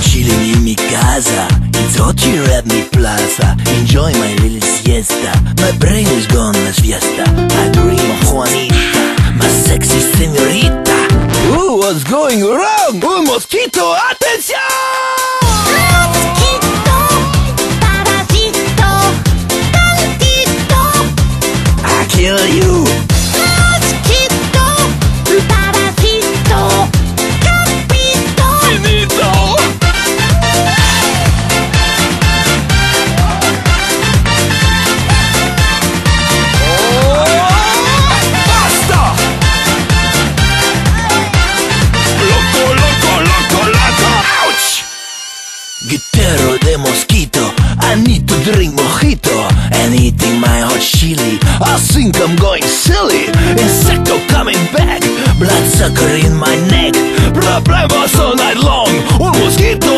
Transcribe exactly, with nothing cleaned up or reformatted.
chilling in mi casa. It's hot here at mi plaza. Enjoy my little siesta. My brain is gone, let's fiesta. I dream of Juanita, my sexy señorita. Ooh, what's going wrong? Un mosquito, atención! Mosquito, parasito, tantito. I kill you. Mosquito, parasito, capito. Finito. Guitarro de mosquito, I need to drink mojito. And eating my hot chili, I think I'm going silly. Insecto coming back, bloodsucker in my neck. Problemas all night long, un mosquito